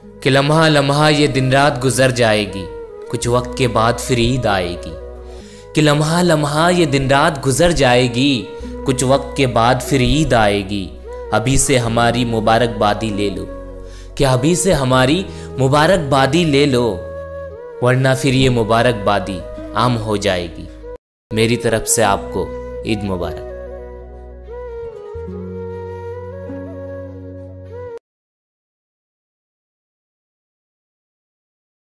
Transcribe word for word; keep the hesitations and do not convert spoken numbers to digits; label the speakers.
Speaker 1: कि लम्हा लम्हा ये दिन रात गुजर जाएगी, कुछ वक्त के बाद फिर ईद आएगी। कि लम्हा लम्हा ये दिन रात गुजर जाएगी, कुछ वक्त के बाद फिर ईद आएगी। अभी से हमारी मुबारकबादी ले लो, कि अभी से हमारी मुबारकबादी ले लो, वरना फिर ये मुबारकबादी आम हो जाएगी। मेरी तरफ से आपको ईद मुबारक।